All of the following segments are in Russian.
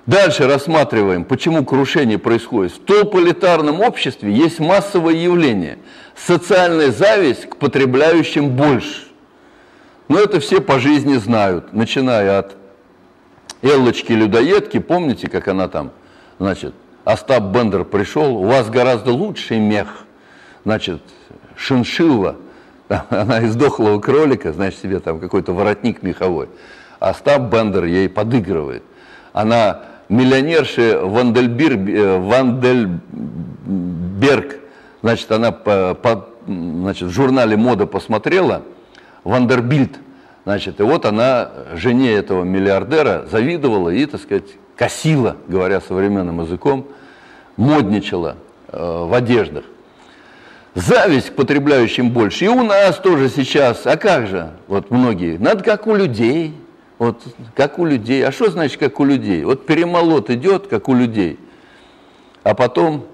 Дальше рассматриваем, почему крушение происходит. В толполитарном обществе есть массовое явление – социальная зависть к потребляющим больше. Но это все по жизни знают, начиная от Эллочки-людоедки, помните, как она там, значит, Остап Бендер пришел, у вас гораздо лучший мех, значит, шиншилла, она из дохлого кролика, значит, себе там какой-то воротник меховой. Остап Бендер ей подыгрывает. Она миллионерша Вандельберг, значит, она значит, в журнале «Мода» посмотрела, Вандербильд, значит, и вот она жене этого миллиардера завидовала и, так сказать, косила, говоря современным языком, модничала в одеждах. Зависть к потребляющим больше. И у нас тоже сейчас, а как же, вот многие, надо как у людей, вот как у людей. А что значит как у людей? Вот перемолот идет, как у людей, а потом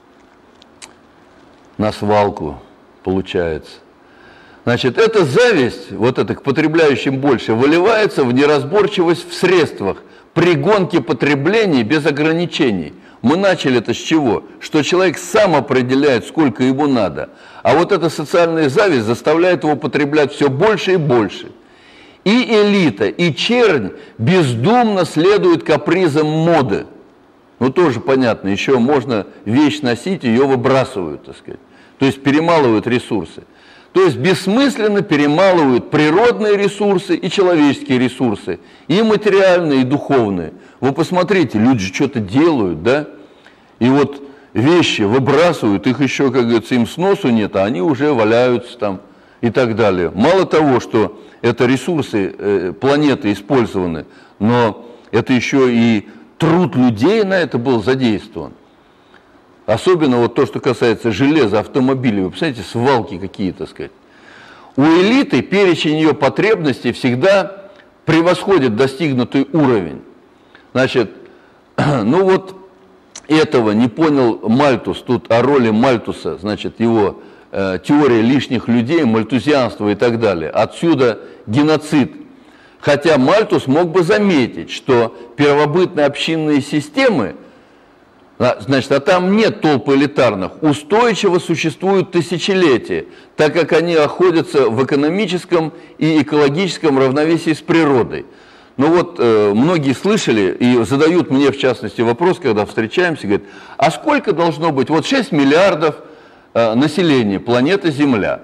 на свалку получается. Значит, эта зависть, вот это к потребляющим больше, выливается в неразборчивость в средствах, при гонке потребления без ограничений. Мы начали это с чего? Что человек сам определяет, сколько ему надо. А вот эта социальная зависть заставляет его потреблять все больше и больше. И элита, и чернь бездумно следуют капризам моды. Ну, тоже понятно, еще можно вещь носить, ее выбрасывают, так сказать. То есть перемалывают ресурсы. То есть бессмысленно перемалывают природные ресурсы и человеческие ресурсы, и материальные, и духовные. Вы посмотрите, люди что-то делают, да? И вот вещи выбрасывают, их еще, как говорится, им сносу нет, а они уже валяются там и так далее. Мало того, что это ресурсы планеты использованы, но это еще и труд людей на это был задействован. Особенно вот то, что касается железа, автомобилей. Вы представляете, свалки какие, так сказать. У элиты перечень ее потребностей всегда превосходит достигнутый уровень. Значит, ну вот этого не понял Мальтус, тут о роли Мальтуса, значит, его теория лишних людей, мальтузианство и так далее. Отсюда геноцид. Хотя Мальтус мог бы заметить, что первобытные общинные системы, значит, а там нет толп элитарных, устойчиво существуют тысячелетия, так как они находятся в экономическом и экологическом равновесии с природой. Ну вот, многие слышали и задают мне, в частности, вопрос, когда встречаемся, говорят, а сколько должно быть? Вот 6 миллиардов населения планеты Земля.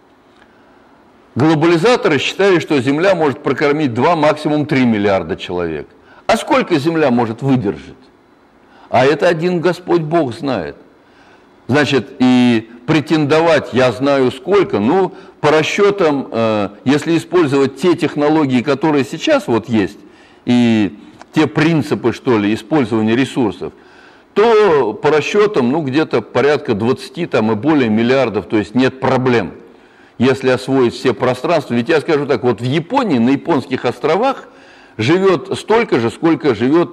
Глобализаторы считали, что Земля может прокормить 2, максимум 3 миллиарда человек. А сколько Земля может выдержать? А это один Господь Бог знает. Значит, и претендовать я знаю сколько, ну, по расчетам, если использовать те технологии, которые сейчас вот есть, и те принципы, что ли, использования ресурсов, то по расчетам, ну, где-то порядка 20 там, и более миллиардов, то есть нет проблем, если освоить все пространства. Ведь я скажу так, вот в Японии, на японских островах живет столько же, сколько живет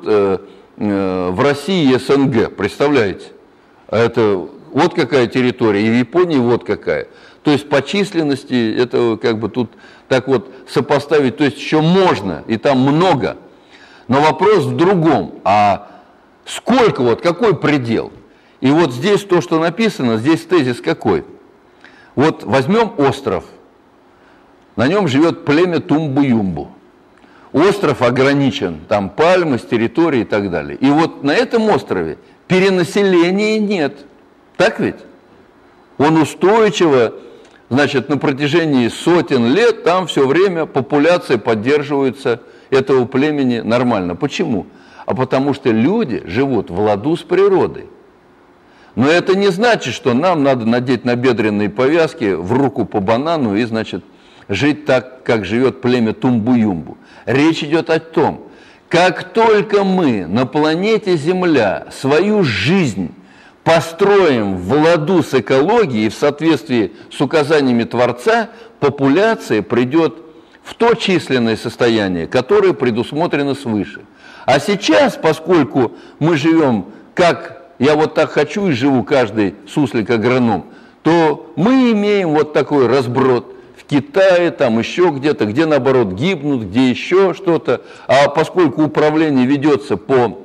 в России и СНГ, представляете? Это вот какая территория, и в Японии вот какая. То есть по численности это как бы тут так вот сопоставить, то есть еще можно, и там много. Но вопрос в другом, а сколько, вот какой предел? И вот здесь то, что написано, здесь тезис какой? Вот возьмем остров, на нем живет племя Тумбу-Юмбу. Остров ограничен, там пальмы с территории и так далее. И вот на этом острове перенаселения нет. Так ведь? Он устойчиво, значит, на протяжении сотен лет там все время популяция поддерживается этого племени нормально. Почему? А потому что люди живут в ладу с природой. Но это не значит, что нам надо надеть набедренные повязки, в руку по банану и, значит, жить так, как живет племя Тумбу-Юмбу. Речь идет о том, как только мы на планете Земля свою жизнь построим в ладу с экологией, в соответствии с указаниями Творца, популяция придет в то численное состояние, которое предусмотрено свыше. А сейчас, поскольку мы живем, как я вот так хочу и живу, каждый суслик-агроном, то мы имеем вот такой разброд. В Китае, там еще где-то, где наоборот гибнут, где еще что-то. А поскольку управление ведется по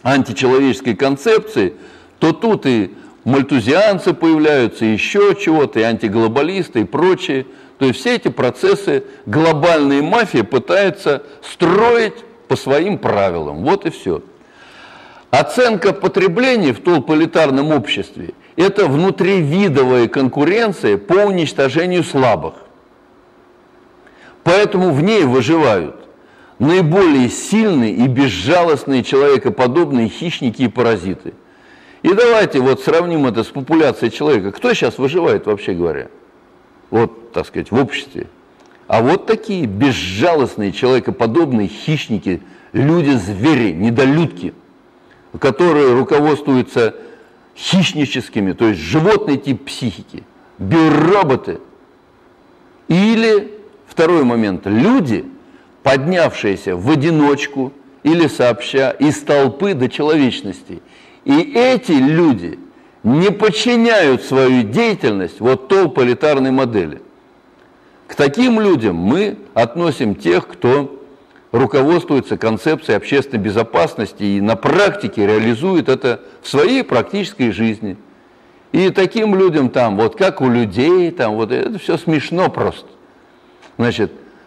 античеловеческой концепции, то тут и мальтузианцы появляются, и еще чего-то, и антиглобалисты, и прочие. То есть все эти процессы глобальные мафии пытаются строить по своим правилам. Вот и все. Оценка потребления в толполитарном обществе – это внутривидовая конкуренция по уничтожению слабых. Поэтому в ней выживают наиболее сильные и безжалостные человекоподобные хищники и паразиты. И давайте вот сравним это с популяцией человека. Кто сейчас выживает, вообще говоря? Вот, так сказать, в обществе. А вот такие безжалостные человекоподобные хищники, люди-звери, недолюдки, которые руководствуются хищническими, то есть животный тип психики, биороботы. Или, второй момент, люди, поднявшиеся в одиночку или сообща из толпы до человечности. И эти люди не подчиняют свою деятельность вот толполитарной модели. К таким людям мы относим тех, кто руководствуется концепцией общественной безопасности и на практике реализует это в своей практической жизни. И таким людям там, вот как у людей, там вот это все смешно просто. Значит,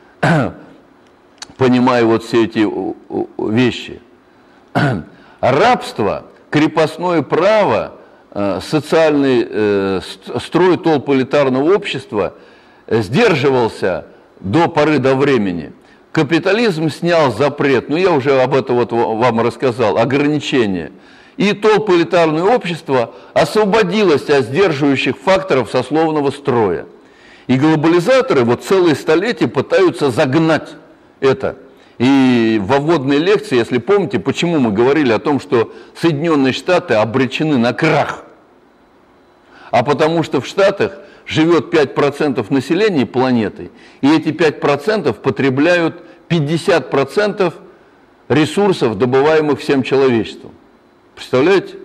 понимая вот все эти вещи. Рабство, крепостное право, социальный строй толполитарного общества сдерживался до поры до времени. Капитализм снял запрет, ну я уже об этом вот вам рассказал, ограничения. И толполитарное общество освободилось от сдерживающих факторов сословного строя. И глобализаторы вот целые столетия пытаются загнать это. И во вводной лекции, если помните, почему мы говорили о том, что Соединенные Штаты обречены на крах. А потому что в Штатах живет 5% населения планеты, и эти 5% потребляют 50% ресурсов, добываемых всем человечеством. Представляете?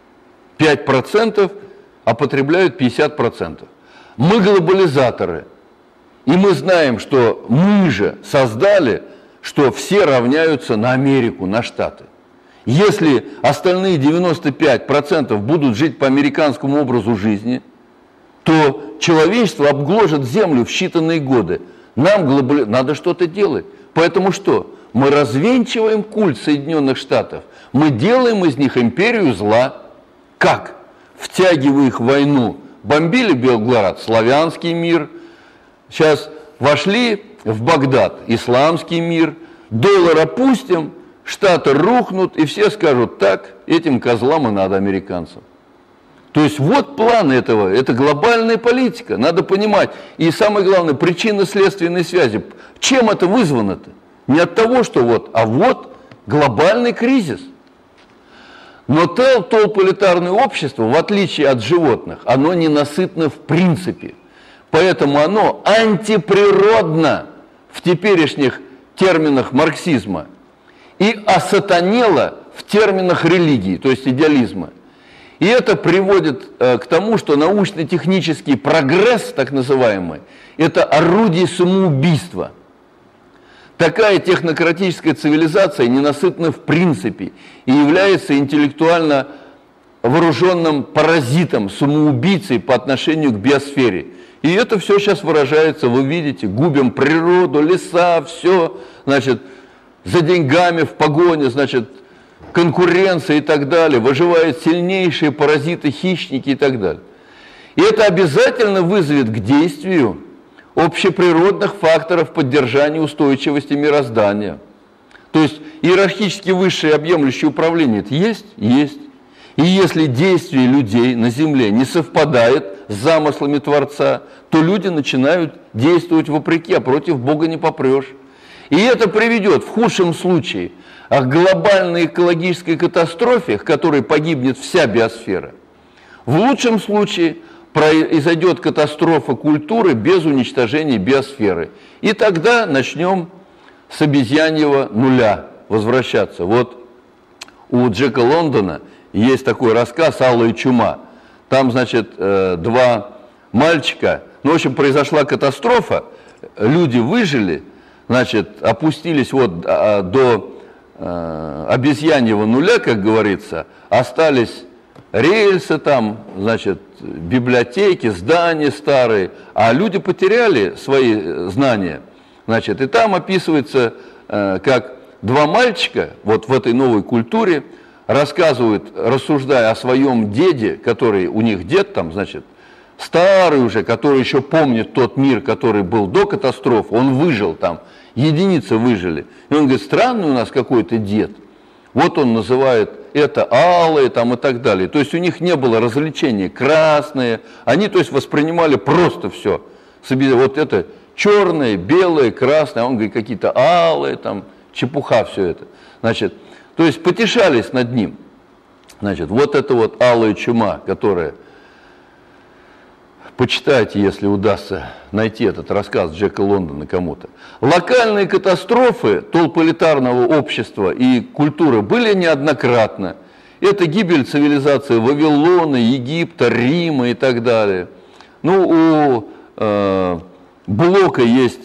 5%, а потребляют 50%. Мы глобализаторы, и мы знаем, что мы же создали, что все равняются на Америку, на Штаты. Если остальные 95% будут жить по американскому образу жизни, то человечество обгложит Землю в считанные годы. Нам надо что-то делать. Поэтому что? Мы развенчиваем культ Соединенных Штатов. Мы делаем из них империю зла. Как? Втягивая их в войну. Бомбили Белград, славянский мир. Сейчас вошли в Багдад, исламский мир. Доллар опустим, Штаты рухнут, и все скажут, так, этим козлам и надо, американцам. То есть вот план этого, это глобальная политика, надо понимать. И самое главное, причинно-следственные связи. Чем это вызвано-то? Не от того, что вот, а вот глобальный кризис. Но толполитарное общество, в отличие от животных, оно ненасытно в принципе. Поэтому оно антиприродно в теперешних терминах марксизма и осатанело в терминах религии, то есть идеализма. И это приводит к тому, что научно-технический прогресс, так называемый, это орудие самоубийства. Такая технократическая цивилизация ненасытна в принципе и является интеллектуально вооруженным паразитом, самоубийцей по отношению к биосфере. И это все сейчас выражается, вы видите, губим природу, леса, все, значит, за деньгами в погоне, значит, конкуренция и так далее, выживают сильнейшие паразиты, хищники и так далее. И это обязательно вызовет к действию общеприродных факторов поддержания устойчивости мироздания. То есть иерархически высшее объемлющее управление это есть? Есть. И если действие людей на Земле не совпадает с замыслами Творца, то люди начинают действовать вопреки, а против Бога не попрешь. И это приведет в худшем случае к глобальной экологической катастрофе, в которой погибнет вся биосфера. В лучшем случае произойдет катастрофа культуры без уничтожения биосферы. И тогда начнем с обезьяньего нуля возвращаться. Вот у Джека Лондона есть такой рассказ «Алая чума». Там, значит, два мальчика, ну, в общем, произошла катастрофа, люди выжили, значит, опустились вот до обезьяньего нуля, как говорится, остались рельсы там, значит, библиотеки, здания старые, а люди потеряли свои знания. Значит, и там описывается, как два мальчика вот в этой новой культуре рассказывают, рассуждая о своем деде, который у них дед там, значит, старый уже, который еще помнит тот мир, который был до катастрофы, он выжил там, единицы выжили. И он говорит, странный у нас какой-то дед. Вот он называет это алые там и так далее. То есть у них не было развлечений красные, они, то есть, воспринимали просто все. Вот это черное, белое, красное, а он говорит, какие-то алые, там, чепуха все это. Значит, то есть потешались над ним. Значит, вот это вот алая чума, которая... Почитайте, если удастся найти этот рассказ Джека Лондона кому-то. Локальные катастрофы толполитарного общества и культуры были неоднократно. Это гибель цивилизации Вавилона, Египта, Рима и так далее. Ну, у Блока есть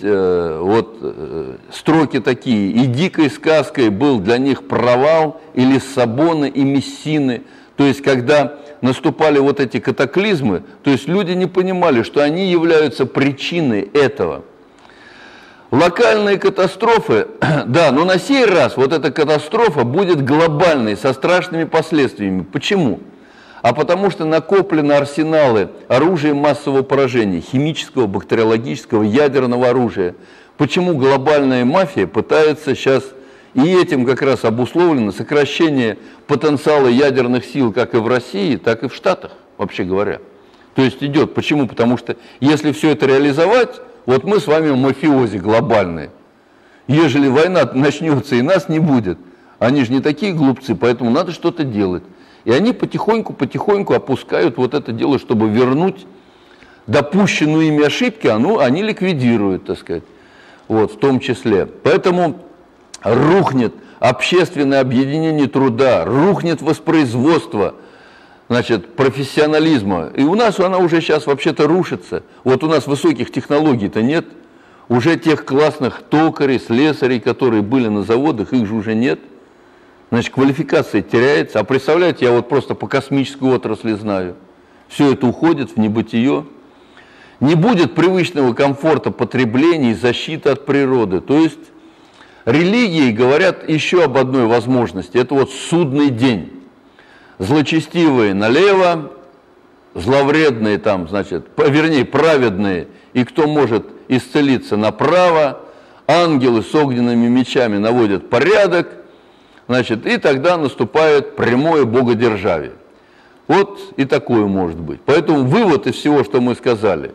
строки такие. «И дикой сказкой был для них провал и Лиссабона, и Мессины». То есть, когда наступали вот эти катаклизмы, то есть люди не понимали, что они являются причиной этого. Локальные катастрофы, да, но на сей раз вот эта катастрофа будет глобальной, со страшными последствиями. Почему? А потому что накоплены арсеналы оружия массового поражения, химического, бактериологического, ядерного оружия. Почему глобальная мафия пытается сейчас... И этим как раз обусловлено сокращение потенциала ядерных сил как и в России, так и в Штатах, вообще говоря. То есть идет. Почему? Потому что если все это реализовать, вот мы с вами мафиози глобальные. Ежели война начнется и нас не будет, они же не такие глупцы, поэтому надо что-то делать. И они потихоньку опускают вот это дело, чтобы вернуть допущенную ими ошибки, они ликвидируют, так сказать, вот, в том числе. Поэтому... Рухнет общественное объединение труда, рухнет воспроизводство, значит, профессионализма. И у нас она уже сейчас вообще-то рушится. Вот у нас высоких технологий-то нет. Уже тех классных токарей, слесарей, которые были на заводах, их же уже нет. Значит, квалификация теряется. А представляете, я вот просто по космической отрасли знаю. Все это уходит в небытие. Не будет привычного комфорта потребления и защиты от природы. То есть... Религии говорят еще об одной возможности. Это вот судный день. Злочестивые налево, зловредные там, значит, вернее, праведные, и кто может исцелиться направо, ангелы с огненными мечами наводят порядок, значит, и тогда наступает прямое богодержавие. Вот и такое может быть. Поэтому вывод из всего, что мы сказали.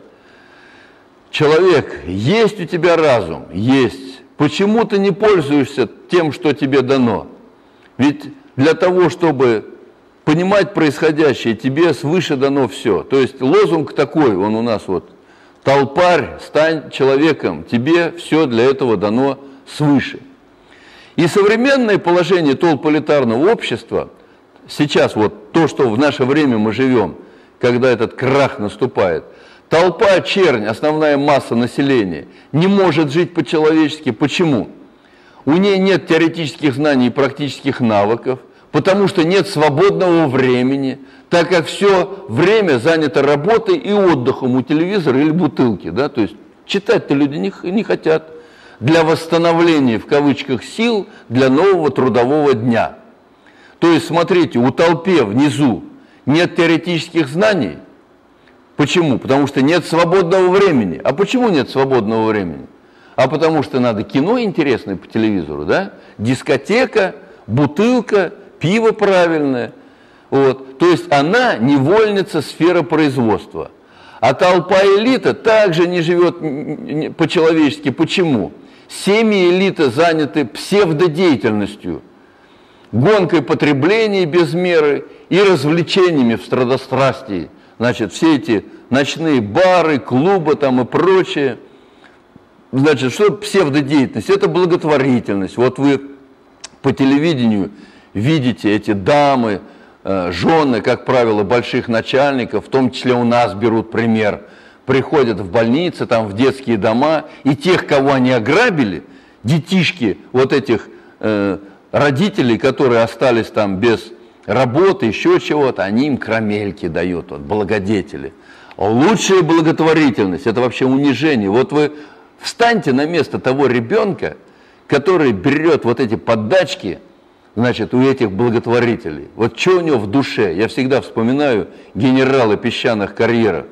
Человек, есть у тебя разум? Есть. Почему ты не пользуешься тем, что тебе дано? Ведь для того, чтобы понимать происходящее, тебе свыше дано все. То есть лозунг такой, он у нас вот, толпарь, стань человеком, тебе все для этого дано свыше. И современное положение толполитарного общества, сейчас вот то, что в наше время мы живем, когда этот крах наступает, толпа, чернь, основная масса населения, не может жить по-человечески. Почему? У нее нет теоретических знаний и практических навыков, потому что нет свободного времени, так как все время занято работой и отдыхом у телевизора или бутылки. Да? То есть читать-то люди не хотят. Для восстановления, в кавычках, сил для нового трудового дня. То есть, смотрите, у толпе внизу нет теоретических знаний. Почему? Потому что нет свободного времени. А почему нет свободного времени? А потому что надо кино интересное по телевизору, да? Дискотека, бутылка, пиво правильное. Вот. То есть она невольница сферы производства. А толпа элита также не живет по-человечески. Почему? Семьи элиты заняты псевдодеятельностью, гонкой потребления без меры и развлечениями в страдострастии. Значит, все эти ночные бары, клубы там и прочее. Значит, что псевдодеятельность? Это благотворительность. Вот вы по телевидению видите эти дамы, жены, как правило, больших начальников, в том числе у нас берут пример, приходят в больницы, там, в детские дома, и тех, кого они ограбили, детишки вот этих родители, которые остались там без работы, еще чего-то, они им карамельки дают, вот, благодетели. Лучшая благотворительность – это вообще унижение. Вот вы встаньте на место того ребенка, который берет вот эти поддачки, значит, у этих благотворителей. Вот что у него в душе? Я всегда вспоминаю генералы песчаных карьеров.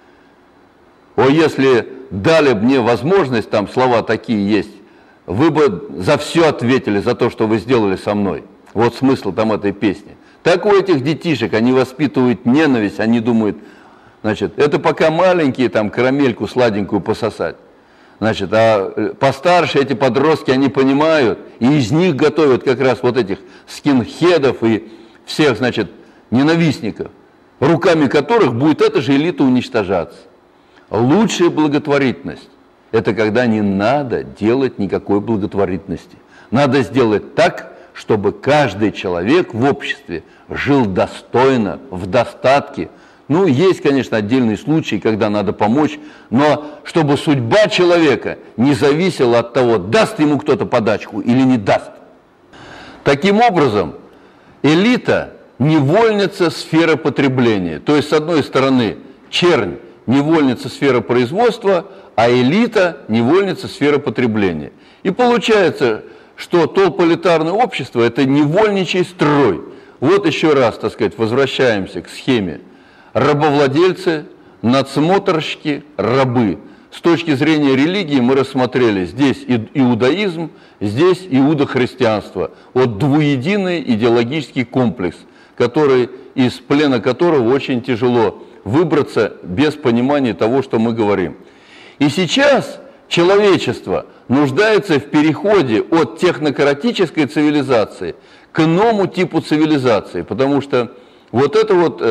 О, если дали бы мне возможность, там слова такие есть, вы бы за все ответили, за то, что вы сделали со мной. Вот смысл там этой песни. Так у этих детишек, они воспитывают ненависть, они думают, значит, это пока маленькие, там, карамельку сладенькую пососать. Значит, а постарше эти подростки, они понимают, и из них готовят как раз вот этих скинхедов и всех, значит, ненавистников, руками которых будет эта же элита уничтожаться. Лучшая благотворительность – это когда не надо делать никакой благотворительности. Надо сделать так, чтобы каждый человек в обществе жил достойно, в достатке. Ну, есть, конечно, отдельные случаи, когда надо помочь, но чтобы судьба человека не зависела от того, даст ему кто-то подачку или не даст. Таким образом, элита – невольница сферы потребления. То есть, с одной стороны, чернь – невольница сферы производства, а элита – невольница сферы потребления. И получается, что толполитарное общество – это невольничий строй. Вот еще раз, так сказать, возвращаемся к схеме. Рабовладельцы, надсмотрщики, рабы. С точки зрения религии мы рассмотрели здесь иудаизм, здесь иудохристианство. Вот двуединый идеологический комплекс, из плена которого очень тяжело выбраться без понимания того, что мы говорим. И сейчас человечество нуждается в переходе от технократической цивилизации к иному типу цивилизации, потому что вот это вот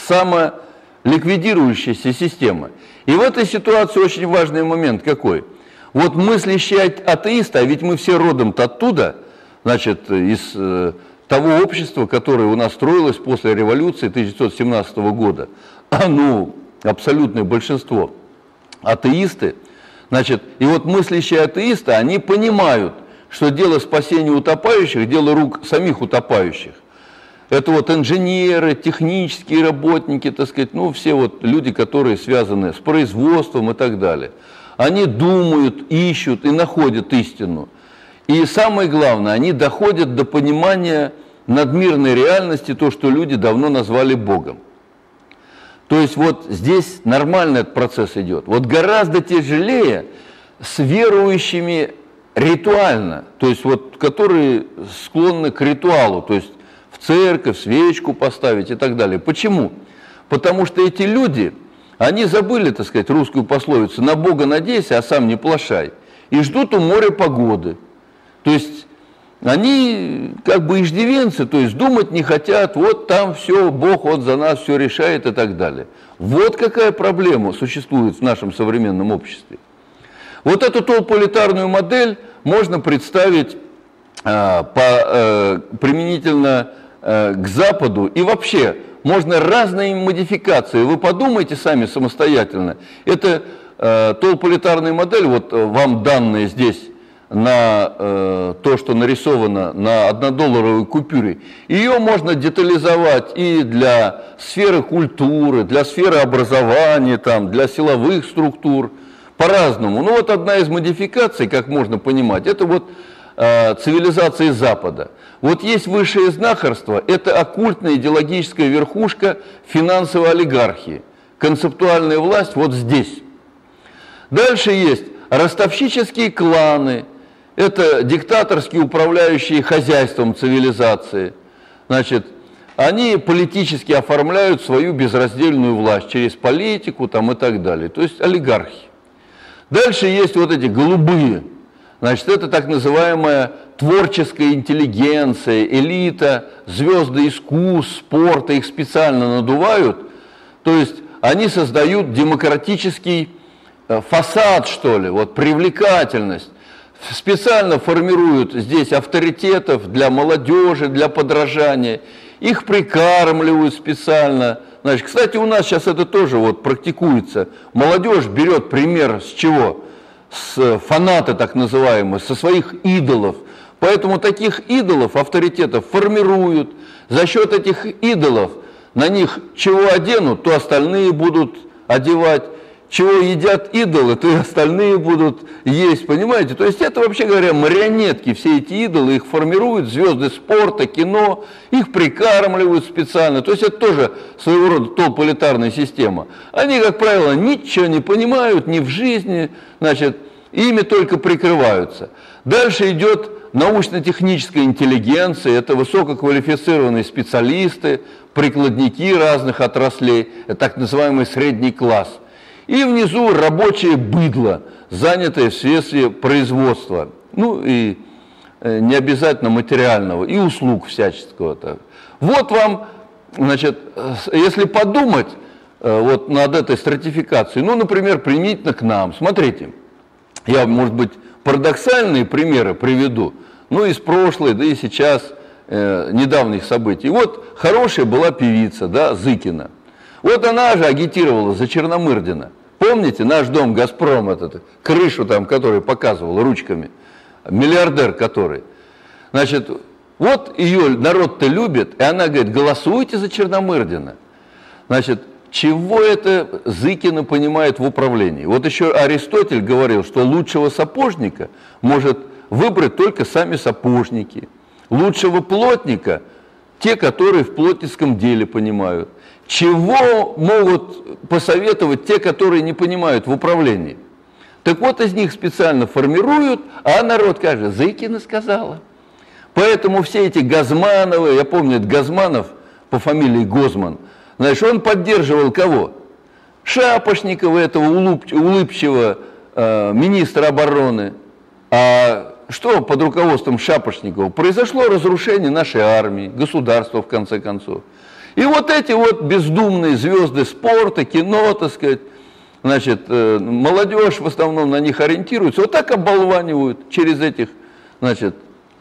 самоликвидирующаяся система. И в этой ситуации очень важный момент какой? Вот мыслящий атеист, а ведь мы все родом-то оттуда, значит, из того общества, которое у нас строилось после революции 1917 года, абсолютное большинство атеисты, значит, и вот мыслящие атеисты, они понимают, что дело спасения утопающих, дело рук самих утопающих. Это вот инженеры, технические работники, так сказать, все вот люди, которые связаны с производством и так далее. Они думают, ищут и находят истину. И самое главное, они доходят до понимания надмирной реальности, то, что люди давно назвали Богом. То есть вот здесь нормально этот процесс идет. Вот гораздо тяжелее с верующими ритуально, то есть вот которые склонны к ритуалу, то есть в церковь, свечку поставить и так далее. Почему? Потому что эти люди, они забыли, так сказать, русскую пословицу «на Бога надейся, а сам не плашай», и ждут у моря погоды. То есть они как бы иждивенцы, то есть думать не хотят, вот там все, Бог вот за нас все решает и так далее. Вот какая проблема существует в нашем современном обществе. Вот эту толполитарную модель можно представить применительно к Западу, и вообще можно разные модификации. Вы подумайте сами самостоятельно. Это толполитарная модель, вот вам данные здесь на то, что нарисовано на 1-долларовой купюре. Ее можно детализовать и для сферы культуры, для сферы образования, там, для силовых структур, по-разному. Вот одна из модификаций, как можно понимать, это вот цивилизации Запада. Вот есть высшее знахарство, это оккультная идеологическая верхушка финансовой олигархии. Концептуальная власть вот здесь. Дальше есть ростовщические кланы, это диктаторские управляющие хозяйством цивилизации. Значит, они политически оформляют свою безраздельную власть через политику там, и так далее. То есть олигархи. Дальше есть вот эти голубые. Значит, это так называемая творческая интеллигенция, элита, звезды искусств, спорта, их специально надувают. То есть они создают демократический фасад, что ли, вот привлекательность. Специально формируют здесь авторитетов для молодежи, для подражания. Их прикармливают специально. Значит, кстати, у нас сейчас это тоже вот практикуется. Молодежь берет пример с чего? С фанаты так называемые, со своих идолов. Поэтому таких идолов, авторитетов формируют. За счет этих идолов на них чего оденут, то остальные будут одевать. Чего едят идолы, то и остальные будут есть, понимаете? То есть это, вообще говоря, марионетки, все эти идолы, их формируют звезды спорта, кино, их прикармливают специально. То есть это тоже своего рода толполитарная система. Они, как правило, ничего не понимают ни в жизни, значит, ими только прикрываются. Дальше идет научно-техническая интеллигенция, это высококвалифицированные специалисты, прикладники разных отраслей, это так называемый средний класс. И внизу рабочее быдло, занятое в средстве производства, ну и не обязательно материального, и услуг всяческого. Вот вам, значит, если подумать вот над этой стратификацией, ну, например, применительно к нам, смотрите, я, может быть, парадоксальные примеры приведу, ну, из прошлой, да и сейчас, недавних событий. Вот хорошая была певица, да, Зыкина. Вот она же агитировала за Черномырдина. Помните, наш дом «Газпром», этот, крышу там, которую показывал ручками, миллиардер который. Значит, вот ее народ-то любит, и она говорит, голосуйте за Черномырдина. Значит, чего это Зыкина понимает в управлении? Вот еще Аристотель говорил, что лучшего сапожника может выбрать только сами сапожники. Лучшего плотника – те, которые в плотницком деле понимают. Чего могут посоветовать те, которые не понимают в управлении? Так вот, из них специально формируют, а народ скажет, Зыкина сказала. Поэтому все эти Газмановы, я помню, это Газманов по фамилии Гозман, знаешь, он поддерживал кого? Шапошникова, этого улыбчивого министра обороны. А что под руководством Шапошникова? Произошло разрушение нашей армии, государства, в конце концов. И вот эти вот бездумные звезды спорта, кино, так сказать, значит, молодежь в основном на них ориентируется, вот так оболванивают через этих, значит,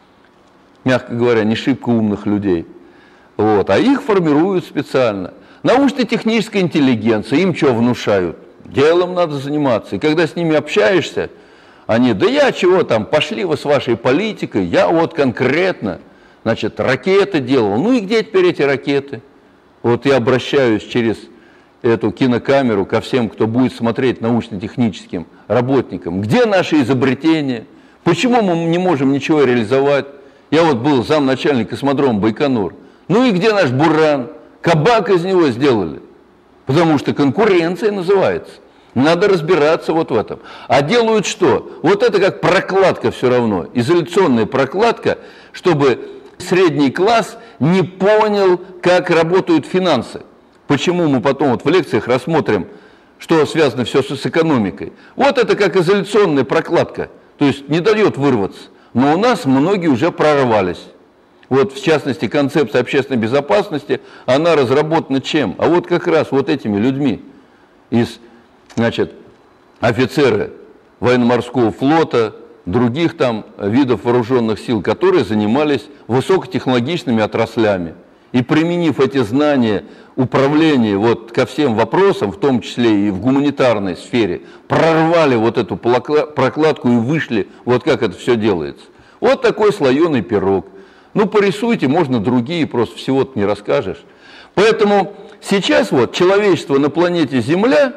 мягко говоря, не шибко умных людей. Вот, а их формируют специально. Научно-техническая интеллигенция, им что внушают? Делом надо заниматься. И когда с ними общаешься, они, да я чего там, пошли вы с вашей политикой, я вот конкретно, значит, ракеты делал. Ну и где теперь эти ракеты? Вот я обращаюсь через эту кинокамеру ко всем, кто будет смотреть научно-техническим работникам. Где наши изобретения? Почему мы не можем ничего реализовать? Я вот был замначальник космодрома Байконур. Ну и где наш Буран? Кабак из него сделали. Потому что конкуренция называется. Надо разбираться вот в этом. А делают что? Вот это как прокладка все равно. Изоляционная прокладка, чтобы средний класс не понял, как работают финансы. Почему мы потом вот в лекциях рассмотрим, что связано все с экономикой. Вот это как изоляционная прокладка. То есть не дает вырваться. Но у нас многие уже прорвались. Вот в частности концепция общественной безопасности, она разработана чем? А вот как раз вот этими людьми из, значит, офицеры военно-морского флота, других там видов вооруженных сил, которые занимались высокотехнологичными отраслями. И применив эти знания управления вот ко всем вопросам, в том числе и в гуманитарной сфере, прорвали вот эту прокладку и вышли, вот как это все делается. Вот такой слоеный пирог. Ну, порисуйте, можно другие, просто всего-то не расскажешь. Поэтому сейчас вот человечество на планете Земля,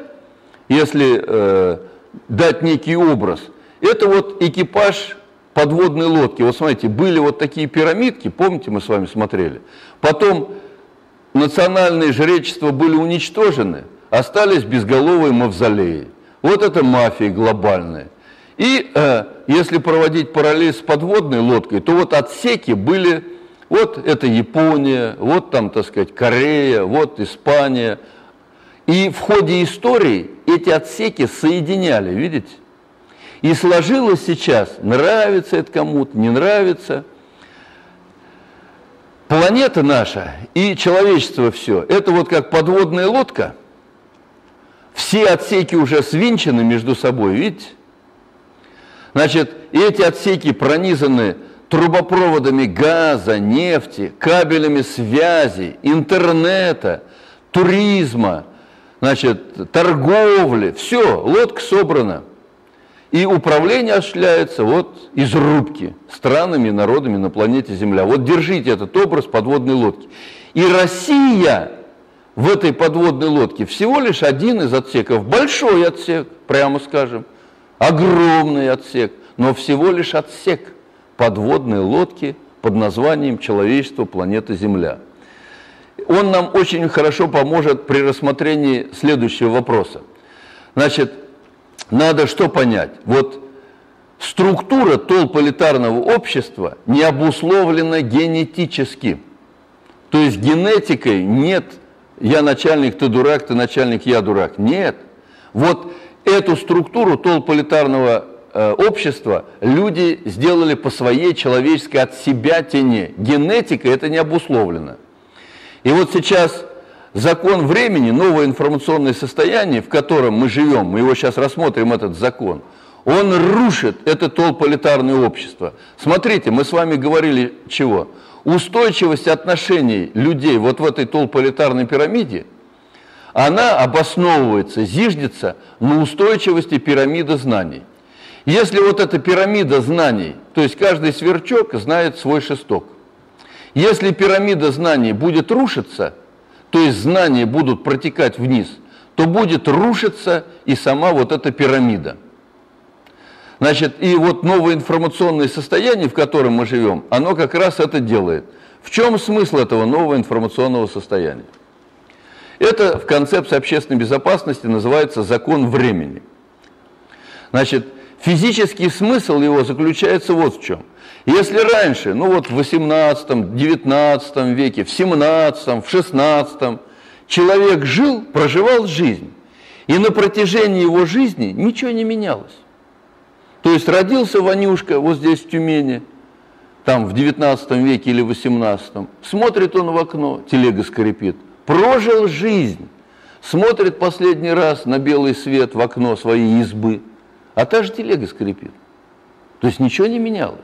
если дать некий образ, это вот экипаж подводной лодки. Вот смотрите, были вот такие пирамидки, помните, мы с вами смотрели. Потом национальные жречества были уничтожены, остались безголовые мавзолеи. Вот это мафия глобальная. И если проводить параллель с подводной лодкой, то вот отсеки были, вот это Япония, вот там, так сказать, Корея, вот Испания. И в ходе истории эти отсеки соединяли, видите? И сложилось сейчас, нравится это кому-то, не нравится. Планета наша и человечество все, это вот как подводная лодка. Все отсеки уже свинчены между собой, видите? Значит, эти отсеки пронизаны трубопроводами газа, нефти, кабелями связи, интернета, туризма, значит, торговли. Все, лодка собрана. И управление осуществляется вот из рубки странами и народами на планете Земля. Вот держите этот образ подводной лодки. И Россия в этой подводной лодке всего лишь один из отсеков. Большой отсек, прямо скажем, огромный отсек, но всего лишь отсек подводной лодки под названием «Человечество, планета Земля». Он нам очень хорошо поможет при рассмотрении следующего вопроса. Значит, надо что понять? Вот структура толполитарного общества не обусловлена генетически. То есть генетикой нет «я начальник, ты дурак, ты начальник, я дурак». Нет. Вот эту структуру толполитарного общества люди сделали по своей человеческой от себя тени. Генетика это не обусловлено. И вот сейчас закон времени, новое информационное состояние, в котором мы живем, мы его сейчас рассмотрим, этот закон, он рушит это толполитарное общество. Смотрите, мы с вами говорили чего? Устойчивость отношений людей вот в этой толполитарной пирамиде, она обосновывается, зиждется на устойчивости пирамиды знаний. Если вот эта пирамида знаний, то есть каждый сверчок знает свой шесток. Если пирамида знаний будет рушиться, то есть знания будут протекать вниз, то будет рушиться и сама вот эта пирамида. Значит, и вот новое информационное состояние, в котором мы живем, оно как раз это делает. В чем смысл этого нового информационного состояния? Это в концепции общественной безопасности называется закон времени. Значит, физический смысл его заключается вот в чем. Если раньше, ну вот в 18, 19 веке, в 17, в 16 человек жил, проживал жизнь, и на протяжении его жизни ничего не менялось. То есть родился Ванюшка вот здесь в Тюмени, там в 19 веке или 18, смотрит он в окно, телега скрипит, прожил жизнь, смотрит последний раз на белый свет в окно своей избы, а та же телега скрипит. То есть ничего не менялось.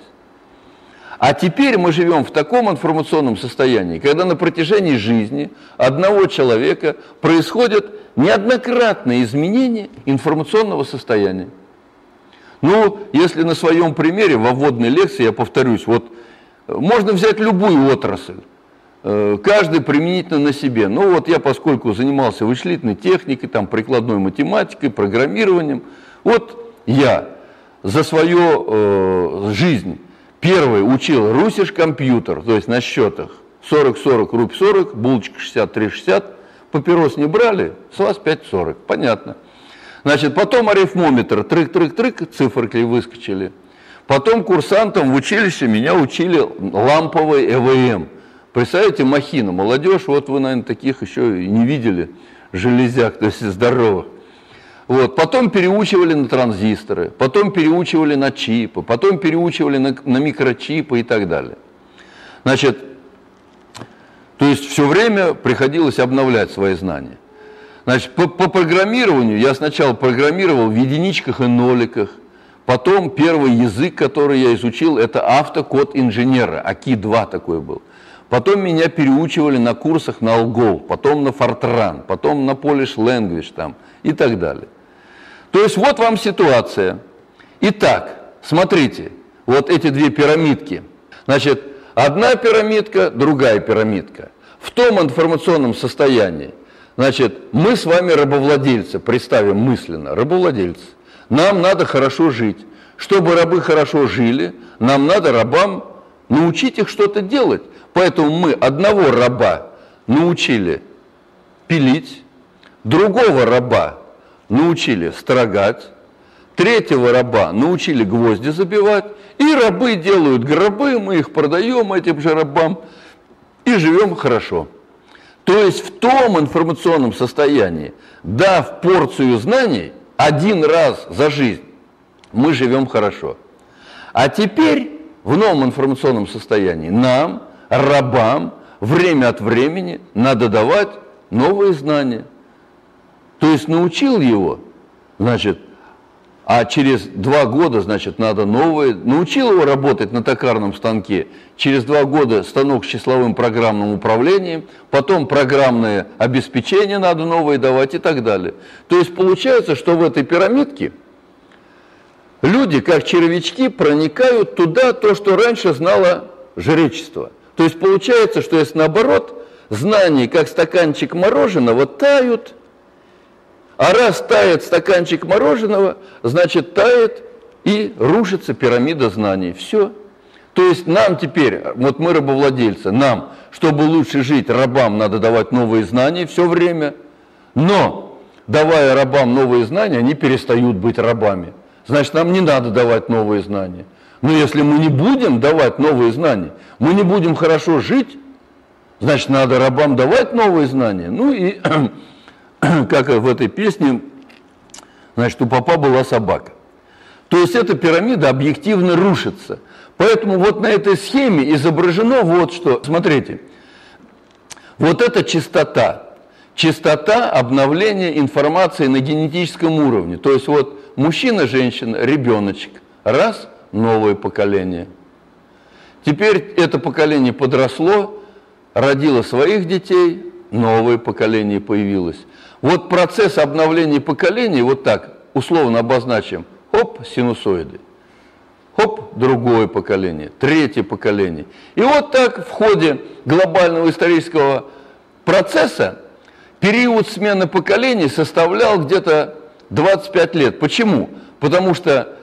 А теперь мы живем в таком информационном состоянии, когда на протяжении жизни одного человека происходят неоднократные изменения информационного состояния. Ну, если на своем примере во вводной лекции, я повторюсь, вот можно взять любую отрасль, каждый применительно на себе. Ну вот я, поскольку занимался вычислительной техникой, там, прикладной математикой, программированием, вот я за свою жизнь первый учил русиш компьютер, то есть на счетах 40-40, рубь 40, булочка 63-60, папирос не брали, с вас 5-40, понятно. Значит, потом арифмометр, трык-трык-трык, циферки выскочили. Потом курсантам в училище меня учили ламповой ЭВМ. Представляете, махина, молодежь, вот вы, наверное, таких еще и не видели, железяк, то есть здоровых. Вот. Потом переучивали на транзисторы, потом переучивали на чипы, потом переучивали на микрочипы и так далее. Значит, то есть все время приходилось обновлять свои знания. Значит, по программированию я сначала программировал в единичках и ноликах, потом первый язык, который я изучил, это автокод инженера, АКИ-2 такой был. Потом меня переучивали на курсах на Algol, потом на Fortran, потом на Polish Language там, и так далее. То есть вот вам ситуация. Итак, смотрите, вот эти две пирамидки. Значит, одна пирамидка, другая пирамидка. В том информационном состоянии, значит, мы с вами рабовладельцы, представим мысленно, рабовладельцы. Нам надо хорошо жить. Чтобы рабы хорошо жили, нам надо рабам научить их что-то делать. Поэтому мы одного раба научили пилить, другого раба научили строгать, третьего раба научили гвозди забивать, и рабы делают гробы, мы их продаем этим же рабам и живем хорошо. То есть в том информационном состоянии, дав порцию знаний один раз за жизнь, мы живем хорошо. А теперь в новом информационном состоянии нам, рабам, время от времени надо давать новые знания. То есть научил его, значит, а через 2 года, значит, надо новые. Научил его работать на токарном станке, через 2 года станок с числовым программным управлением, потом программное обеспечение надо новое давать и так далее. То есть получается, что в этой пирамидке люди, как червячки, проникают туда, то, что раньше знало жречество. То есть получается, что если наоборот, знания, как стаканчик мороженого, тают, а раз тает стаканчик мороженого, значит тает и рушится пирамида знаний. Все. То есть нам теперь, вот мы рабовладельцы, нам, чтобы лучше жить, рабам надо давать новые знания все время, но давая рабам новые знания, они перестают быть рабами. Значит, нам не надо давать новые знания. Но если мы не будем давать новые знания, мы не будем хорошо жить, значит, надо рабам давать новые знания. Ну и, как в этой песне, значит, у попа была собака. То есть эта пирамида объективно рушится. Поэтому вот на этой схеме изображено вот что. Смотрите, вот это частота. Частота обновления информации на генетическом уровне. То есть вот мужчина, женщина, ребеночек. Раз, новое поколение. Теперь это поколение подросло, родило своих детей, новое поколение появилось. Вот процесс обновления поколений, вот так, условно обозначим, хоп, синусоиды. Хоп, другое поколение, третье поколение. И вот так в ходе глобального исторического процесса период смены поколений составлял где-то 25 лет. Почему? Потому что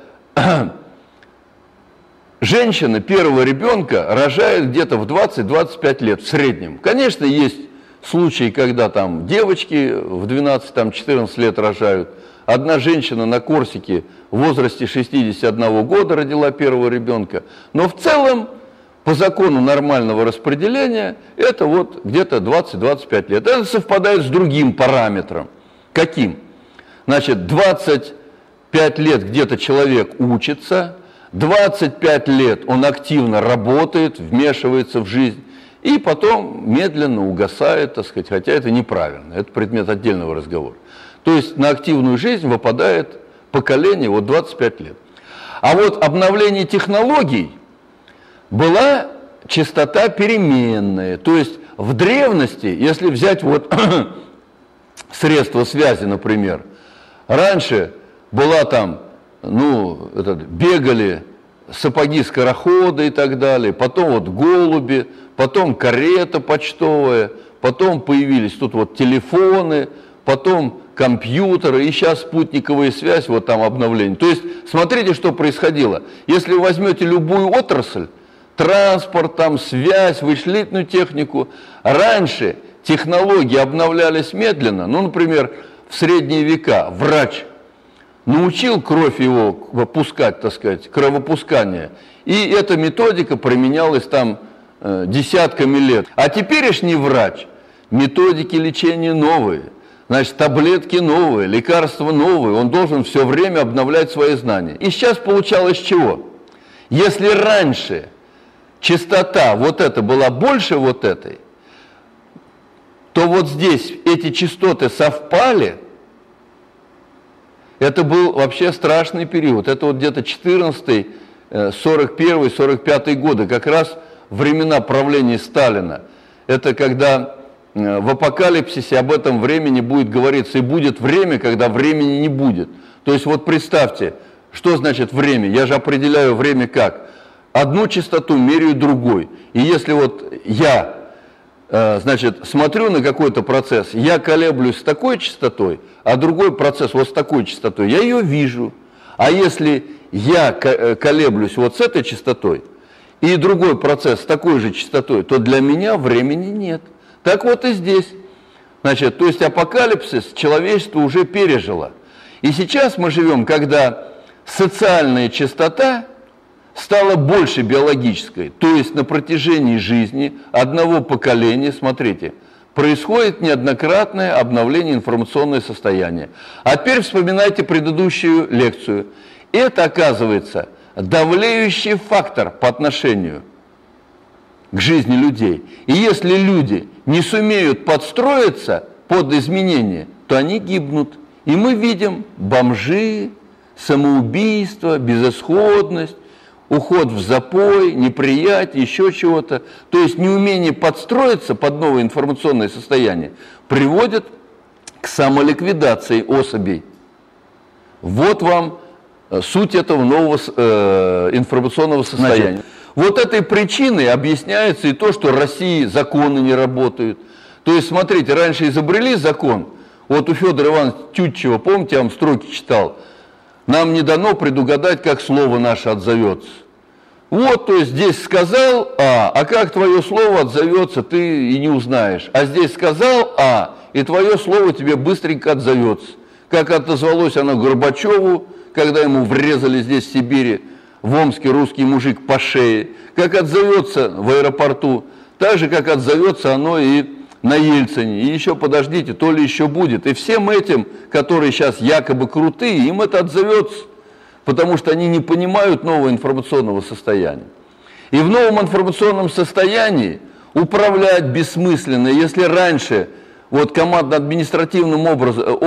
женщина первого ребенка рожает где-то в 20-25 лет в среднем. Конечно, есть случаи, когда там девочки в 12-14 лет рожают. Одна женщина на Корсике в возрасте 61 года родила первого ребенка. Но в целом, по закону нормального распределения, это вот где-то 20-25 лет. Это совпадает с другим параметром. Каким? Значит, 25 лет где-то человек учится, 25 лет он активно работает, вмешивается в жизнь, и потом медленно угасает, так сказать, хотя это неправильно, это предмет отдельного разговора. То есть на активную жизнь выпадает поколение вот 25 лет. А вот обновление технологий была частота переменная. То есть в древности, если взять вот средства связи, например, раньше была там, ну, бегали сапоги-скороходы и так далее, потом вот голуби, потом карета почтовая, потом появились тут вот телефоны, потом компьютеры, и сейчас спутниковая связь, вот там обновление. То есть, смотрите, что происходило. Если вы возьмете любую отрасль, транспорт, там, связь, вычислительную технику, раньше технологии обновлялись медленно. Ну, например, в средние века врач научил кровь его пускать, так сказать, кровопускание, и эта методика применялась там десятками лет. А теперешний врач, методики лечения новые. Значит, таблетки новые, лекарства новые, он должен все время обновлять свои знания. И сейчас получалось чего? Если раньше частота вот эта была больше вот этой, то вот здесь эти частоты совпали, это был вообще страшный период. Это вот где-то 14-й, 41-й, 45-й годы, как раз времена правления Сталина. Это когда в апокалипсисе об этом времени будет говориться, и будет время, когда времени не будет. То есть вот представьте, что значит время? Я же определяю время как? Одну частоту меряю другой. И если вот я, значит, смотрю на какой-то процесс, я колеблюсь с такой частотой, а другой процесс вот с такой частотой, я ее вижу. А если я колеблюсь вот с этой частотой, и другой процесс с такой же частотой, то для меня времени нет. Так вот и здесь. Значит, то есть апокалипсис человечество уже пережило. И сейчас мы живем, когда социальная частота стала больше биологической. То есть на протяжении жизни одного поколения, смотрите, происходит неоднократное обновление информационного состояния. А теперь вспоминайте предыдущую лекцию. Это, оказывается, давлеющий фактор по отношению к жизни людей. И если люди не сумеют подстроиться под изменения, то они гибнут. И мы видим бомжи, самоубийство, безысходность, уход в запой, неприятие, еще чего-то. То есть неумение подстроиться под новое информационное состояние приводит к самоликвидации особей. Вот вам суть этого нового информационного состояния. Значит, вот этой причиной объясняется и то, что в России законы не работают. То есть, смотрите, раньше изобрели закон, вот у Федора Ивановича Тютчева, помните, я вам строки читал, нам не дано предугадать, как слово наше отзовется. Вот, то есть здесь сказал а как твое слово отзовется, ты и не узнаешь. А здесь сказал и твое слово тебе быстренько отзовется. Как отозвалось оно Горбачеву, когда ему врезали здесь в Сибири, в Омске русский мужик по шее, как отзовется в аэропорту, так же, как отзовется оно и на Ельцине. И еще подождите, то ли еще будет. И всем этим, которые сейчас якобы крутые, им это отзовется, потому что они не понимают нового информационного состояния. И в новом информационном состоянии управлять бессмысленно. Если раньше вот командно-административным образом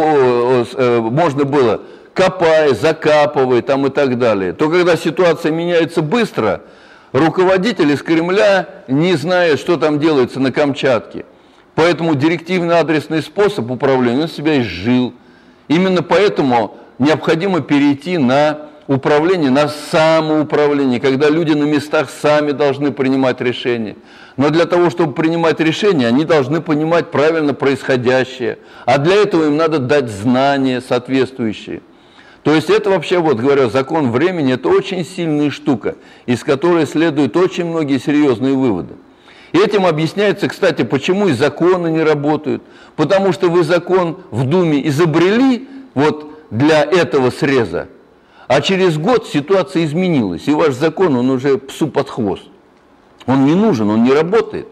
можно было копай, закапывай там и так далее, то когда ситуация меняется быстро, руководитель из Кремля не знает, что там делается на Камчатке. Поэтому директивный адресный способ управления, он себя изжил. Именно поэтому необходимо перейти на управление, на самоуправление, когда люди на местах сами должны принимать решения. Но для того, чтобы принимать решения, они должны понимать правильно происходящее. А для этого им надо дать знания соответствующие. То есть это вообще, вот говоря, закон времени, это очень сильная штука, из которой следуют очень многие серьезные выводы. И этим объясняется, кстати, почему и законы не работают. Потому что вы закон в Думе изобрели вот для этого среза, а через год ситуация изменилась, и ваш закон, он уже псу под хвост. Он не нужен, он не работает.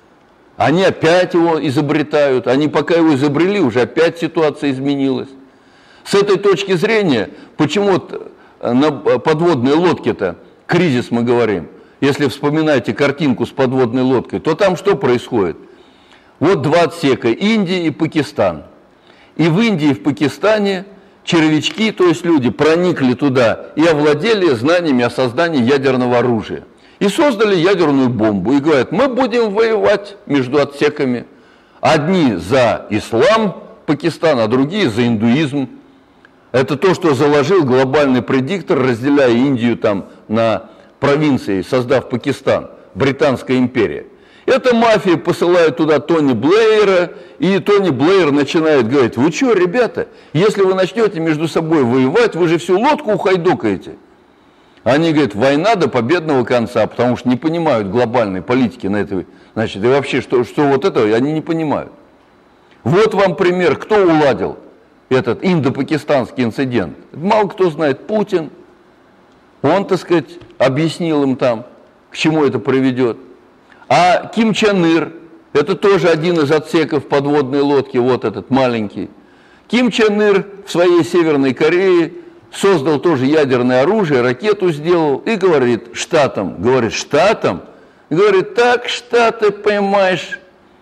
Они опять его изобретают, они пока его изобрели, уже опять ситуация изменилась. С этой точки зрения, почему на подводной лодке-то кризис мы говорим, если вспоминаете картинку с подводной лодкой, то там что происходит? Вот два отсека, Индия и Пакистан. И в Индии и в Пакистане червячки, то есть люди, проникли туда и овладели знаниями о создании ядерного оружия. И создали ядерную бомбу. И говорят, мы будем воевать между отсеками. Одни за ислам Пакистана, а другие за индуизм. Это то, что заложил глобальный предиктор, разделяя Индию там на провинции, создав Пакистан, Британская империя. Эта мафия посылает туда Тони Блэйра, и Тони Блэйр начинает говорить, вы что, ребята, если вы начнете между собой воевать, вы же всю лодку ухайдокаете. Они говорят, война до победного конца, потому что не понимают глобальной политики на этой, значит, и вообще, что вот это, они не понимают. Вот вам пример, кто уладил этот индо-пакистанский инцидент. Мало кто знает, Путин. Он, так сказать, объяснил им там, к чему это приведет. А Ким Чен Ир, это тоже один из отсеков подводной лодки, вот этот маленький. Ким Чен Ир в своей Северной Корее создал тоже ядерное оружие, ракету сделал и говорит штатам, говорит, так, Штаты, понимаешь,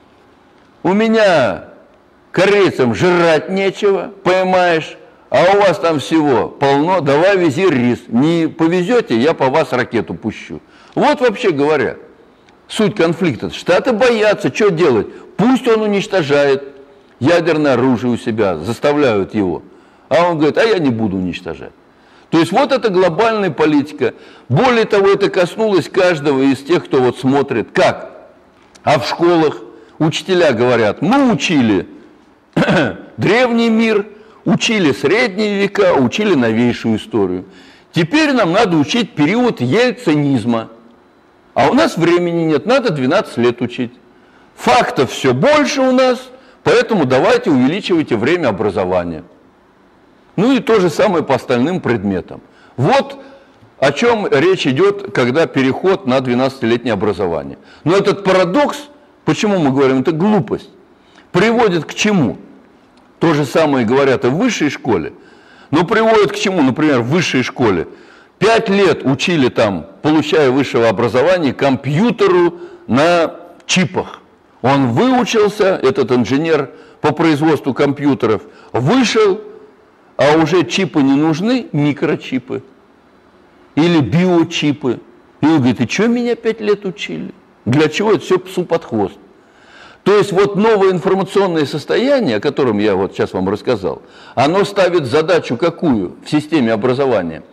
у меня корейцам жрать нечего, понимаешь, а у вас там всего полно, давай вези рис. Не повезете, я по вас ракету пущу. Вот вообще говоря, суть конфликта. Штаты боятся, что делать? Пусть он уничтожает ядерное оружие у себя, заставляют его. А он говорит, а я не буду уничтожать. То есть вот это глобальная политика. Более того, это коснулось каждого из тех, кто вот смотрит. Как? А в школах учителя говорят, мы учили древний мир, учили средние века, учили новейшую историю. Теперь нам надо учить период ельцинизма. А у нас времени нет, надо 12 лет учить. Фактов все больше у нас, поэтому давайте увеличивайте время образования. Ну и то же самое по остальным предметам. Вот о чем речь идет, когда переход на 12-летнее образование. Но этот парадокс, почему мы говорим, это глупость, приводит к чему? То же самое говорят и в высшей школе, но приводит к чему? Например, в высшей школе 5 лет учили там, получая высшего образования, компьютеру на чипах. Он выучился, этот инженер по производству компьютеров, вышел, а уже чипы не нужны, микрочипы или биочипы. И он говорит, и что меня 5 лет учили? Для чего это все псу под хвост? То есть вот новое информационное состояние, о котором я вот сейчас вам рассказал, оно ставит задачу какую в системе образования?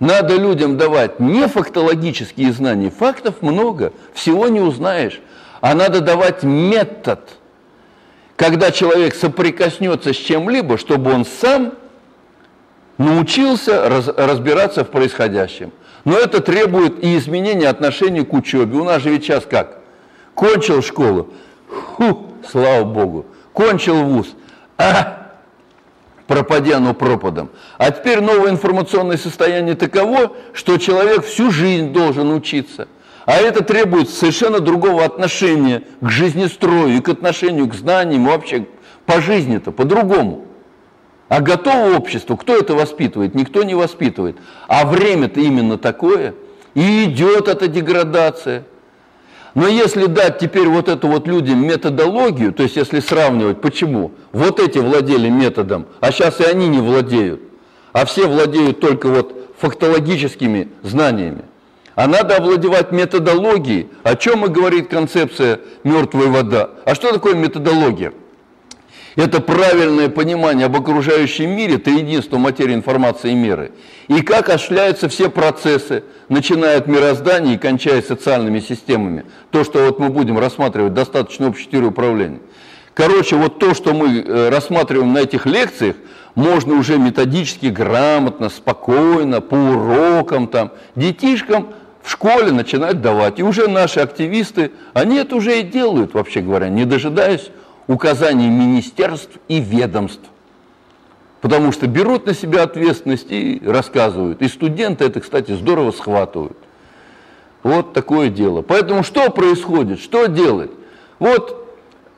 Надо людям давать не фактологические знания, фактов много, всего не узнаешь, а надо давать метод, когда человек соприкоснется с чем-либо, чтобы он сам научился разбираться в происходящем. Но это требует и изменения отношений к учебе. У нас же ведь сейчас как? Кончил школу, слава Богу, кончил вуз, пропадя оно пропадом. А теперь новое информационное состояние таково, что человек всю жизнь должен учиться. А это требует совершенно другого отношения к жизнестрою и к отношению к знаниям, вообще по жизни-то, по-другому. А готово общество, кто это воспитывает? Никто не воспитывает. А время-то именно такое, и идет эта деградация. Но если дать теперь вот это вот людям методологию, то есть если сравнивать, почему? Вот эти владели методом, а сейчас и они не владеют, а все владеют только вот фактологическими знаниями. А надо овладевать методологией, о чем и говорит концепция «мертвая вода». А что такое методология? Это правильное понимание об окружающем мире, триединство материи, информации и меры. И как осуществляются все процессы, начиная от мироздания и кончая социальными системами. То, что вот мы будем рассматривать, достаточно общей теории управления. Короче, вот то, что мы рассматриваем на этих лекциях, можно уже методически, грамотно, спокойно, по урокам, там, детишкам в школе начинать давать. И уже наши активисты, они это уже и делают, вообще говоря, не дожидаясь указаний министерств и ведомств. Потому что берут на себя ответственность и рассказывают. И студенты это, кстати, здорово схватывают. Вот такое дело. Поэтому что происходит? Что делать? Вот,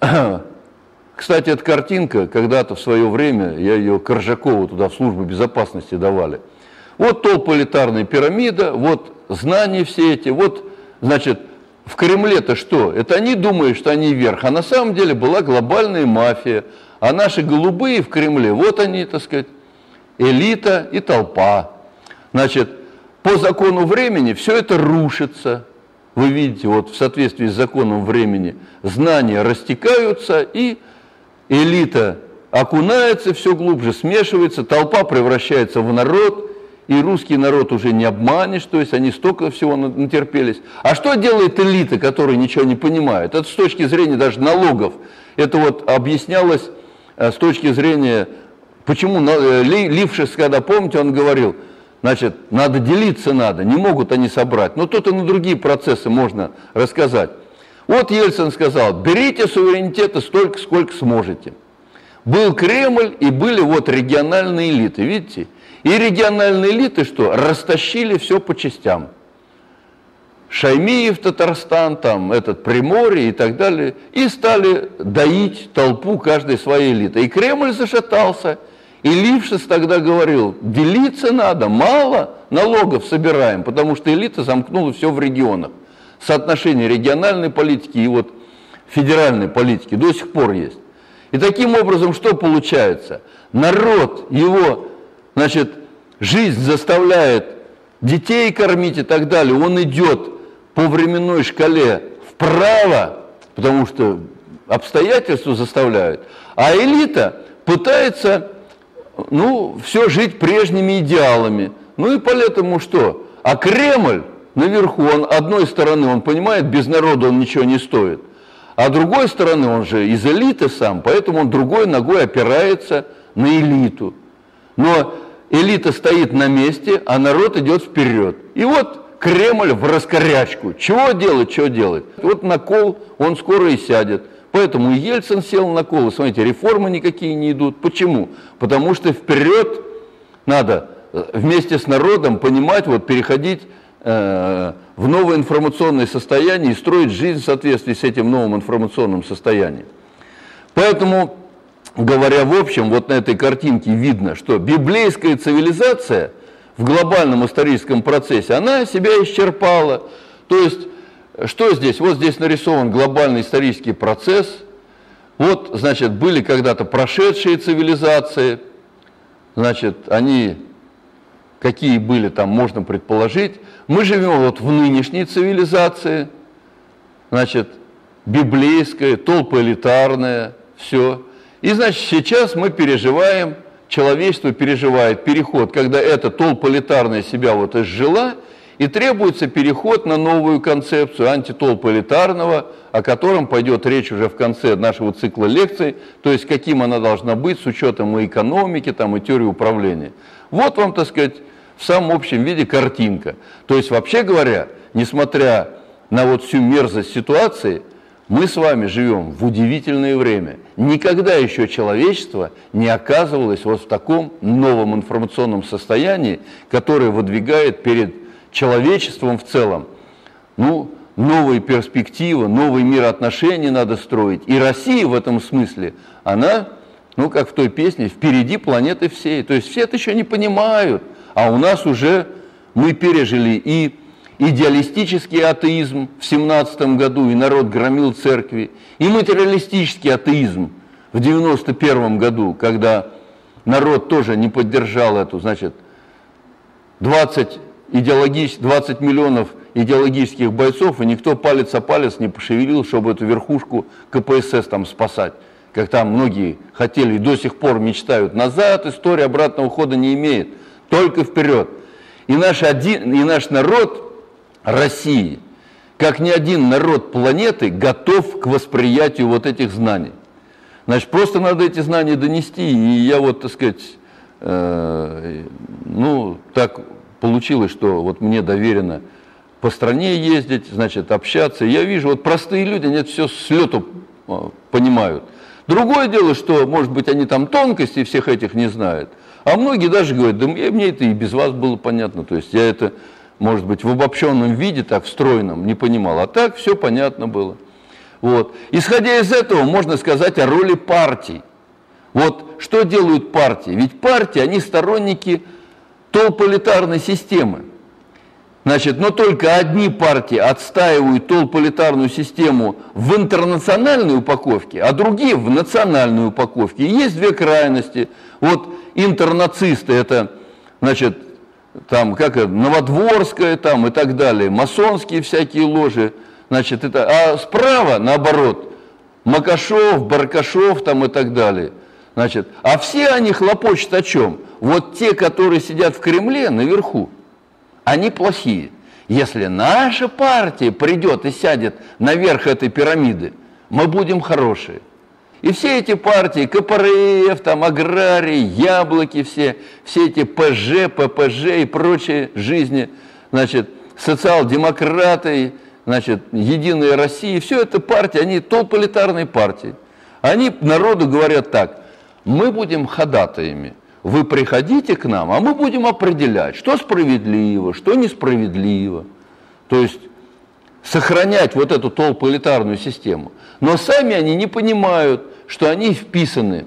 кстати, эта картинка, когда-то в свое время, я ее Коржакову туда в службу безопасности давали. Вот толполитарная пирамида, вот знания все эти, вот, значит, в Кремле-то что? Это они думают, что они верх, а на самом деле была глобальная мафия. А наши голубые в Кремле, вот они, так сказать, элита и толпа. Значит, по закону времени все это рушится. Вы видите, вот в соответствии с законом времени знания растекаются, и элита окунается все глубже, смешивается, толпа превращается в народ, и русский народ уже не обманешь, то есть они столько всего натерпелись. А что делает элита, которая ничего не понимает? Это с точки зрения даже налогов. Это вот объяснялось с точки зрения, почему Лившиц, когда, помните, он говорил, значит, надо делиться надо, не могут они собрать. Но тут и на другие процессы можно рассказать. Вот Ельцин сказал, берите суверенитета столько, сколько сможете. Был Кремль и были вот региональные элиты, видите? И региональные элиты что? Растащили все по частям. Шаймиев, Татарстан, там, этот Приморье и так далее. И стали доить толпу каждой своей элиты. И Кремль зашатался. И Лившиц тогда говорил, делиться надо, мало налогов собираем, потому что элита замкнула все в регионах. Соотношение региональной политики и вот федеральной политики до сих пор есть. И таким образом что получается? Народ, его, значит, жизнь заставляет детей кормить и так далее, он идет по временной шкале вправо, потому что обстоятельства заставляют, а элита пытается, ну, все жить прежними идеалами. Ну и поэтому что? А Кремль наверху, он одной стороны, он понимает, без народа он ничего не стоит, а другой стороны, он же из элиты сам, поэтому он другой ногой опирается на элиту. Но элита стоит на месте, а народ идет вперед. И вот Кремль в раскорячку. Чего делать, что делать? Вот на кол он скоро и сядет. Поэтому и Ельцин сел на кол. Смотрите, реформы никакие не идут. Почему? Потому что вперед надо вместе с народом понимать, вот переходить в новое информационное состояние и строить жизнь в соответствии с этим новым информационным состоянием. Поэтому, говоря в общем, вот на этой картинке видно, что библейская цивилизация в глобальном историческом процессе, она себя исчерпала. То есть, что здесь? Вот здесь нарисован глобальный исторический процесс. Вот, значит, были когда-то прошедшие цивилизации, значит, они какие были там, можно предположить. Мы живем вот в нынешней цивилизации, значит, библейская, толпоэлитарная, все. И, значит, сейчас мы переживаем человечество переживает переход, когда эта толполитарная себя вот изжила, и требуется переход на новую концепцию антитолполитарного, о котором пойдет речь уже в конце нашего цикла лекций, то есть каким она должна быть с учетом и экономики, там, и теории управления. Вот вам, так сказать, в самом общем виде картинка. То есть, вообще говоря, несмотря на вот всю мерзость ситуации, мы с вами живем в удивительное время. Никогда еще человечество не оказывалось вот в таком новом информационном состоянии, которое выдвигает перед человечеством в целом, ну, новые перспективы, новый мир отношений надо строить. И Россия в этом смысле, она, ну, как в той песне, впереди планеты всей. То есть все это еще не понимают, а у нас уже мы пережили и идеалистический атеизм в 17 году, и народ громил церкви, и материалистический атеизм в 91 году, когда народ тоже не поддержал эту, значит, 20 миллионов идеологических бойцов, и никто палец о палец не пошевелил, чтобы эту верхушку КПСС там спасать. Как там многие хотели и до сих пор мечтают. Назад история обратного хода не имеет, только вперед. И наш народ России, как ни один народ планеты, готов к восприятию вот этих знаний. Значит, просто надо эти знания донести. И я вот, так сказать, ну, так получилось, что вот мне доверено по стране ездить, значит, общаться. Я вижу, вот простые люди, они это все с лету понимают. Другое дело, что, может быть, они там тонкости всех этих не знают. А многие даже говорят, да мне это и без вас было понятно. То есть я это, может быть, в обобщенном виде, так, встроенном, не понимал. А так все понятно было. Вот. Исходя из этого, можно сказать о роли партий. Вот что делают партии? Ведь партии, они сторонники толполитарной системы. Значит, но только одни партии отстаивают толполитарную систему в интернациональной упаковке, а другие в национальной упаковке. И есть две крайности. Вот интернацисты, это, значит, там, как это, Новодворская там и так далее, масонские всякие ложи, значит, это, а справа, наоборот, Макашов, Баркашов там и так далее. Значит, а все они хлопочут о чем? Вот те, которые сидят в Кремле наверху, они плохие. Если наша партия придет и сядет наверх этой пирамиды, мы будем хорошие. И все эти партии, КПРФ, там, аграрии, яблоки, все эти ПЖ, ППЖ и прочие жизни, значит, социал-демократы, значит, Единая Россия, все это партии, они толполитарные партии. Они народу говорят так: мы будем ходатаями. Вы приходите к нам, а мы будем определять, что справедливо, что несправедливо. То есть сохранять вот эту толполитарную систему. Но сами они не понимают, что они вписаны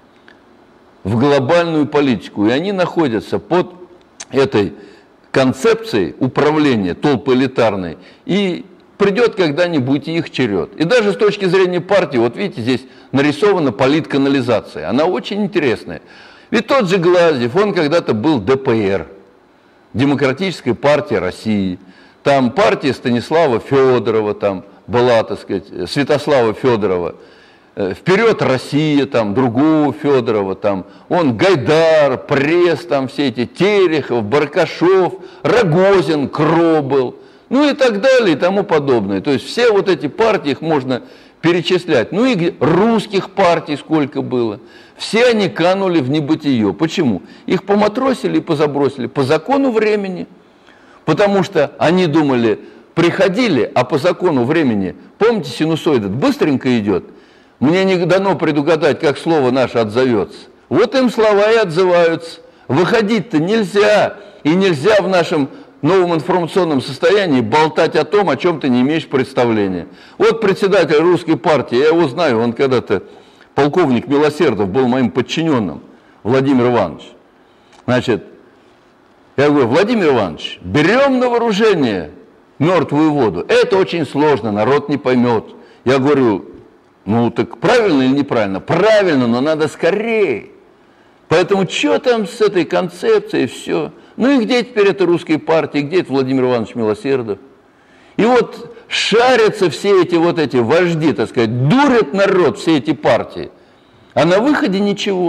в глобальную политику, и они находятся под этой концепцией управления толполитарной, и придет когда-нибудь их черед. И даже с точки зрения партии, вот видите, здесь нарисована политканализация, она очень интересная. Ведь тот же Глазьев, он когда-то был ДПР, Демократическая партия России, там партия Станислава Федорова, там была, так сказать, Святослава Федорова, «Вперед, Россия», там, другого Федорова, там, он Гайдар, Пресс, там, все эти, Терехов, Баркашов, Рогозин, Кробыл, ну и так далее, и тому подобное. То есть все вот эти партии, их можно перечислять. Ну и русских партий сколько было. Все они канули в небытие. Почему? Их поматросили и позабросили по закону времени. Потому что они думали, приходили, а по закону времени, помните, синусоида быстренько идет, мне не дано предугадать, как слово наше отзовется. Вот им слова и отзываются. Выходить-то нельзя. И нельзя в нашем новом информационном состоянии болтать о том, о чем ты не имеешь представления. Вот председатель русской партии, я его знаю, он когда-то, полковник Милосердов, был моим подчиненным, Владимир Иванович. Значит, я говорю: Владимир Иванович, берем на вооружение мертвую воду. Это очень сложно, народ не поймет. Я говорю: ну так правильно или неправильно? Правильно, но надо скорее. Поэтому что там с этой концепцией, все. Ну и где теперь эта русская партия, где это Владимир Иванович Милосердов? И вот шарятся все эти вот эти вожди, так сказать, дурят народ, все эти партии. А на выходе ничего.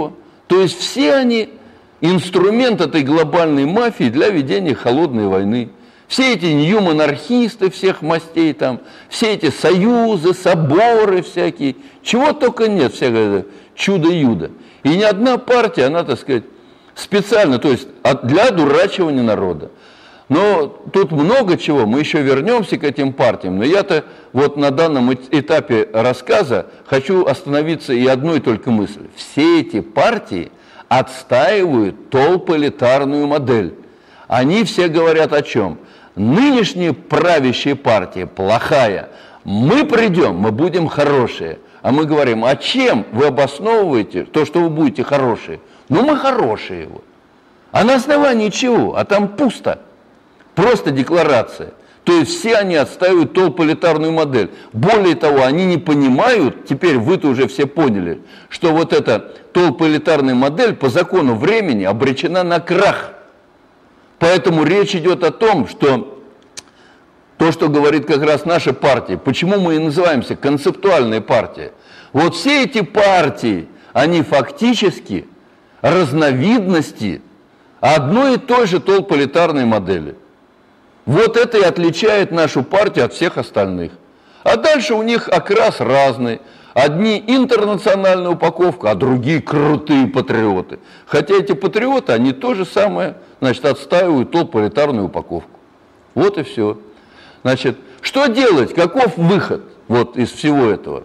То есть все они инструмент этой глобальной мафии для ведения холодной войны. Все эти нью-монархисты всех мастей там, все эти союзы, соборы всякие, чего только нет, всякое чудо-юдо. И ни одна партия, она, так сказать, специально, то есть для одурачивания народа. Но тут много чего, мы еще вернемся к этим партиям, но я-то вот на данном этапе рассказа хочу остановиться и одной только мысли. Все эти партии отстаивают толполитарную модель. Они все говорят о чем? Нынешняя правящая партия плохая, мы придем, мы будем хорошие. А мы говорим, а чем вы обосновываете то, что вы будете хорошие? Ну, мы хорошие. Вот. А на основании чего? А там пусто. Просто декларация. То есть все они отстаивают толполитарную модель. Более того, они не понимают, теперь вы-то уже все поняли, что вот эта толполитарная модель по закону времени обречена на крах. Поэтому речь идет о том, что то, что говорит как раз наша партия, почему мы и называемся концептуальная партия. Вот все эти партии, они фактически разновидности одной и той же толполитарной модели. Вот это и отличает нашу партию от всех остальных. А дальше у них окрас разный. Одни интернациональная упаковка, а другие крутые патриоты. Хотя эти патриоты, они то же самое, значит, отстаивают толполитарную упаковку. Вот и все. Значит, что делать? Каков выход вот из всего этого?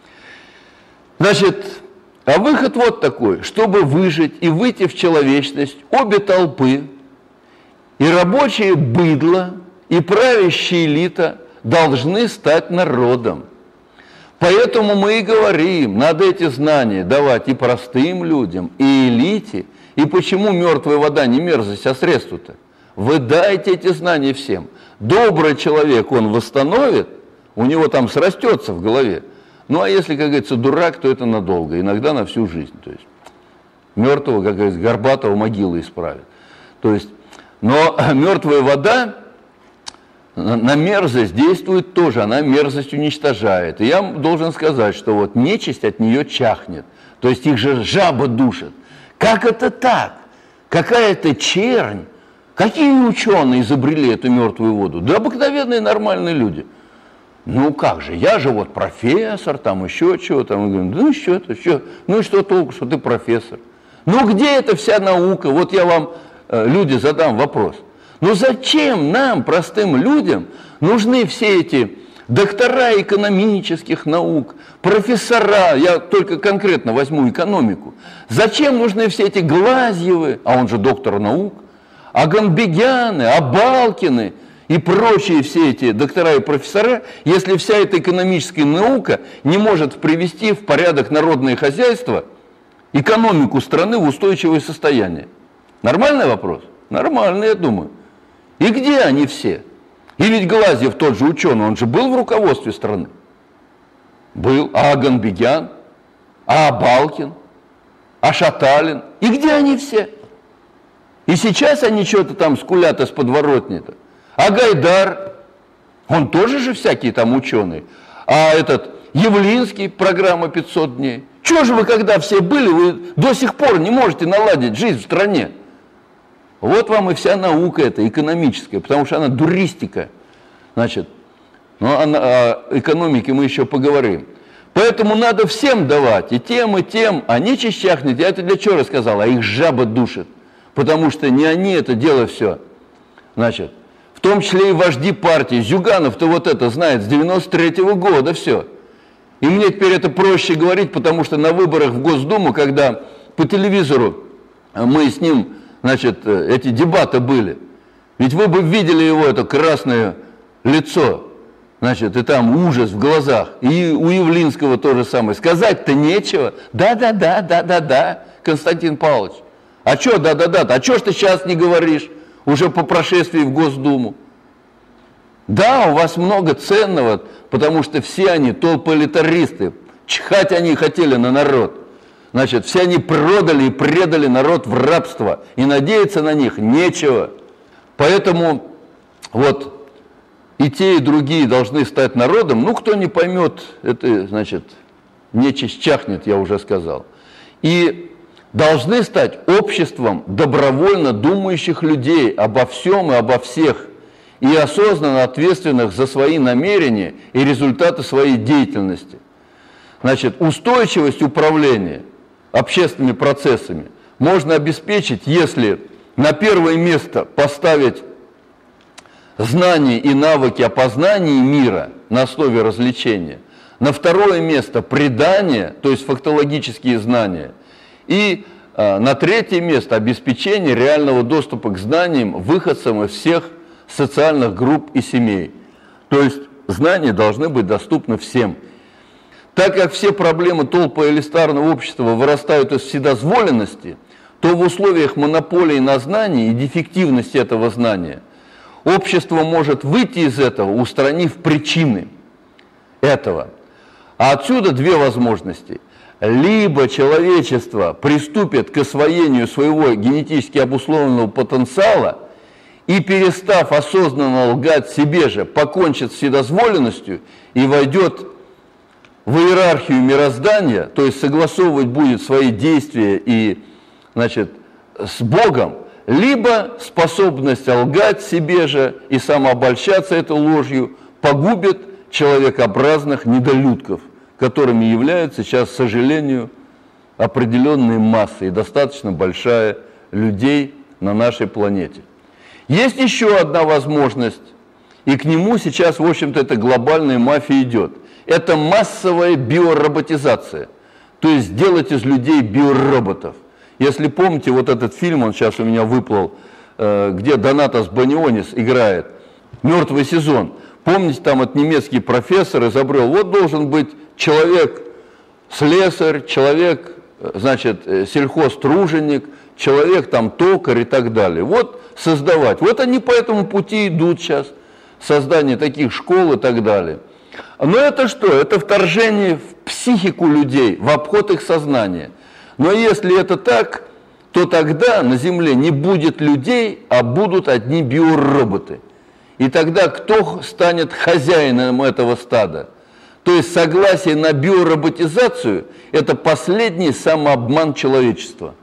Значит, а выход вот такой. Чтобы выжить и выйти в человечность, обе толпы, и рабочее быдло, и правящая элита должны стать народом. Поэтому мы и говорим, надо эти знания давать и простым людям, и элите. И почему мертвая вода не мерзость, а средство-то? Вы дайте эти знания всем. Добрый человек он восстановит, у него там срастется в голове. Ну а если, как говорится, дурак, то это надолго, иногда на всю жизнь. То есть мертвого, как говорится, горбатого могилы исправит. То есть, но мертвая вода на мерзость действует тоже, она мерзость уничтожает. И я должен сказать, что вот нечисть от нее чахнет. То есть их же жаба душит. Как это так? Какая-то чернь. Какие ученые изобрели эту мертвую воду? Да обыкновенные нормальные люди. Ну как же, я же вот профессор, там еще чего, там, ну что, ну и что толку, что ты профессор? Ну где эта вся наука? Вот я вам, люди, задам вопрос. Ну зачем нам, простым людям, нужны все эти доктора экономических наук, профессора, я только конкретно возьму экономику. Зачем нужны все эти Глазьевы, а он же доктор наук, Аганбегяны, Абалкины и прочие все эти доктора и профессора, если вся эта экономическая наука не может привести в порядок народное хозяйство, экономику страны в устойчивое состояние? Нормальный вопрос? Нормальный, я думаю. И где они все? И ведь Глазьев, тот же ученый, он же был в руководстве страны. Был. А Аганбегян? А Абалкин? А Шаталин? И где они все? И сейчас они что-то там скулят из подворотни-то. А Гайдар? Он тоже же всякие там ученые. А этот Явлинский, программа 500 дней. Чего же вы, когда все были, вы до сих пор не можете наладить жизнь в стране? Вот вам и вся наука эта, экономическая, потому что она дуристика. Значит, ну, о экономике мы еще поговорим. Поэтому надо всем давать, и тем, а нечисть чахнет. Я это для чего рассказал? А их жаба душит. Потому что не они это дело все. Значит, в том числе и вожди партии. Зюганов-то вот это знает с 93-го года все. И мне теперь это проще говорить, потому что на выборах в Госдуму, когда по телевизору мы с ним, значит, эти дебаты были, ведь вы бы видели его, это красное лицо, значит, и там ужас в глазах. И у Явлинского то же самое. Сказать-то нечего. Да, Константин Павлович. А что да-да-да? А что ж ты сейчас не говоришь? Уже по прошествии в Госдуму. Да, у вас много ценного, потому что все они толполитаристы. Чихать они хотели на народ. Значит, все они продали и предали народ в рабство. И надеяться на них нечего. Поэтому вот и те, и другие должны стать народом. Ну, кто не поймет, это, значит, нечисть чахнет, я уже сказал. И должны стать обществом добровольно думающих людей обо всем и обо всех, и осознанно ответственных за свои намерения и результаты своей деятельности. Значит, устойчивость управления общественными процессами можно обеспечить, если на первое место поставить знания и навыки опознания мира на основе развлечения, на второе место предания, то есть фактологические знания, и на третье место обеспечение реального доступа к знаниям выходцам из всех социальных групп и семей. То есть знания должны быть доступны всем. Так как все проблемы толпоэлитарного общества вырастают из вседозволенности, то в условиях монополии на знания и дефективности этого знания общество может выйти из этого, устранив причины этого. А отсюда две возможности. Либо человечество приступит к освоению своего генетически обусловленного потенциала и, перестав осознанно лгать себе же, покончит с вседозволенностью и войдет в иерархию мироздания, то есть согласовывать будет свои действия и, значит, с Богом, либо способность лгать себе же и самообольщаться этой ложью погубит человекообразных недолюдков, которыми являются сейчас, к сожалению, определенные массы и достаточно большая людей на нашей планете. Есть еще одна возможность, и к нему сейчас, в общем-то, эта глобальная мафия идет. Это массовая биороботизация, то есть сделать из людей биороботов. Если помните, вот этот фильм, он сейчас у меня выплыл, где Донатас Банионис играет, «Мертвый сезон». Помните, там этот немецкий профессор изобрел, вот должен быть человек-слесарь, человек, значит, сельхозтруженик, человек там токарь и так далее. Вот создавать. Вот они по этому пути идут сейчас, создание таких школ и так далее. Но это что? Это вторжение в психику людей, в обход их сознания. Но если это так, то тогда на Земле не будет людей, а будут одни биороботы. И тогда кто станет хозяином этого стада? То есть согласие на биороботизацию – это последний самообман человечества.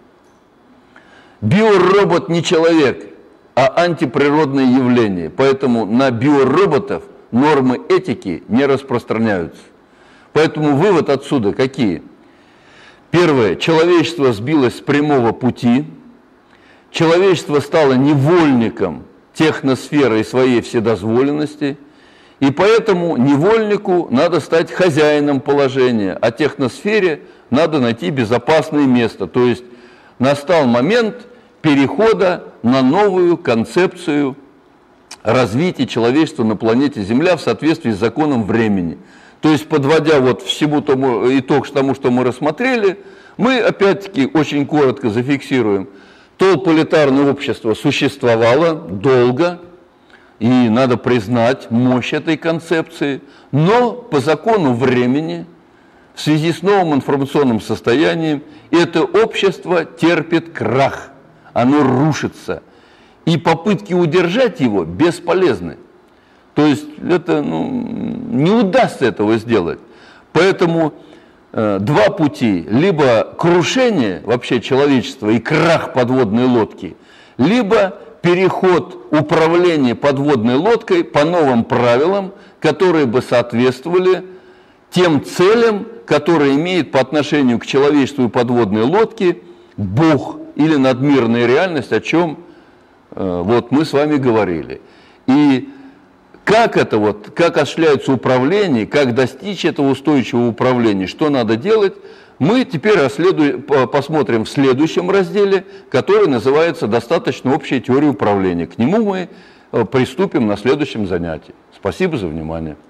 Биоробот не человек, а антиприродное явление. Поэтому на биороботов нормы этики не распространяются. Поэтому вывод отсюда какие? Первое. Человечество сбилось с прямого пути. Человечество стало невольником техносферы и своей вседозволенности. И поэтому невольнику надо стать хозяином положения, а техносфере надо найти безопасное место. То есть настал момент перехода на новую концепцию развития человечества на планете Земля в соответствии с законом времени. То есть, подводя вот всему тому, итог тому, что мы рассмотрели, мы опять-таки очень коротко зафиксируем. Толполитарное общество существовало долго, и надо признать мощь этой концепции, но по закону времени, в связи с новым информационным состоянием, это общество терпит крах, оно рушится, и попытки удержать его бесполезны. То есть это, не удастся этого сделать. Поэтому два пути: либо крушение вообще человечества и крах подводной лодки, либо переход управления подводной лодкой по новым правилам, которые бы соответствовали тем целям, которые имеет по отношению к человечеству и подводной лодке Бог или надмирная реальность, о чем вот мы с вами говорили. И как осуществляется управление, как достичь этого устойчивого управления, что надо делать, мы теперь посмотрим в следующем разделе, который называется «Достаточно общая теория управления». К нему мы приступим на следующем занятии. Спасибо за внимание.